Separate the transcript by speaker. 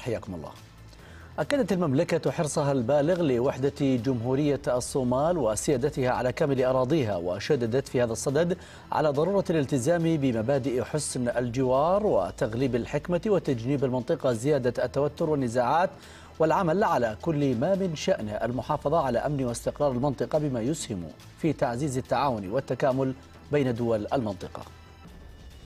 Speaker 1: حياكم الله. أكدت المملكة حرصها البالغ لوحدة جمهورية الصومال وسيادتها على كامل أراضيها، وشددت في هذا الصدد على ضرورة الالتزام بمبادئ حسن الجوار وتغليب الحكمة وتجنيب المنطقة زيادة التوتر والنزاعات، والعمل على كل ما من شأن المحافظة على أمن واستقرار المنطقة بما يسهم في تعزيز التعاون والتكامل بين دول المنطقة.